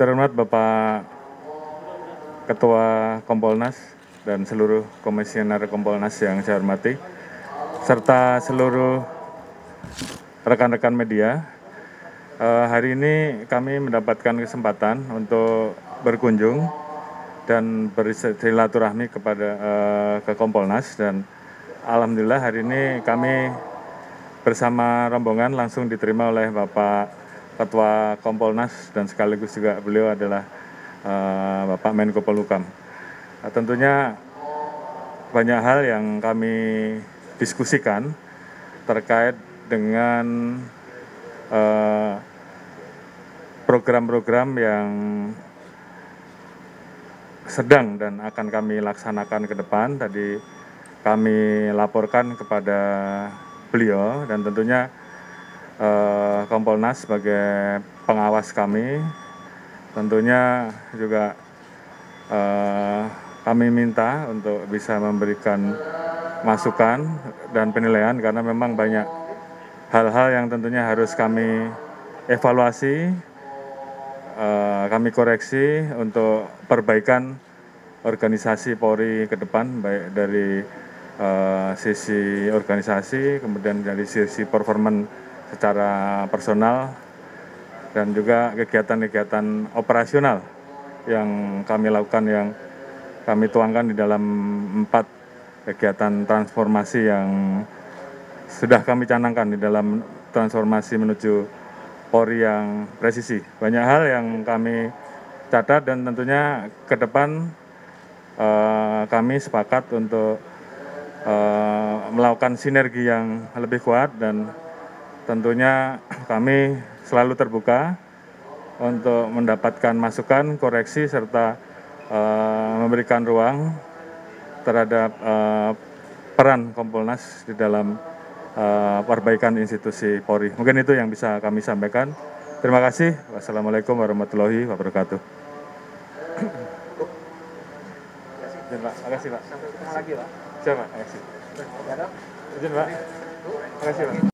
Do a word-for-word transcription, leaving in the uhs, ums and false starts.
Terhormat Bapak Ketua Kompolnas dan seluruh komisioner Kompolnas yang saya hormati, serta seluruh rekan-rekan media. Eh, hari ini kami mendapatkan kesempatan untuk berkunjung dan bersilaturahmi kepada eh, ke Kompolnas, dan alhamdulillah hari ini kami bersama rombongan langsung diterima oleh Bapak Ketua Kompolnas dan sekaligus juga beliau adalah uh, Bapak Menko Polhukam. Nah, tentunya banyak hal yang kami diskusikan terkait dengan uh, program-program yang sedang dan akan kami laksanakan ke depan. Tadi kami laporkan kepada beliau, dan tentunya eh, Kompolnas sebagai pengawas kami tentunya juga eh, kami minta untuk bisa memberikan masukan dan penilaian, karena memang banyak hal-hal yang tentunya harus kami evaluasi, eh, kami koreksi untuk perbaikan organisasi Polri ke depan, baik dari uh, sisi organisasi, kemudian dari sisi performan secara personal, dan juga kegiatan-kegiatan operasional yang kami lakukan, yang kami tuangkan di dalam empat kegiatan transformasi yang sudah kami canangkan di dalam transformasi menuju Polri yang presisi. Banyak hal yang kami catat, dan tentunya ke depan Uh, kami sepakat untuk uh, melakukan sinergi yang lebih kuat, dan tentunya kami selalu terbuka untuk mendapatkan masukan, koreksi, serta uh, memberikan ruang terhadap uh, peran Kompolnas di dalam uh, perbaikan institusi Polri. Mungkin itu yang bisa kami sampaikan. Terima kasih. Wassalamualaikum warahmatullahi wabarakatuh. Terima kasih, Pak. Sampai ketemu lagi, Pak. Siap, Pak. Terima kasih. Izin, Pak. Terima kasih, Pak.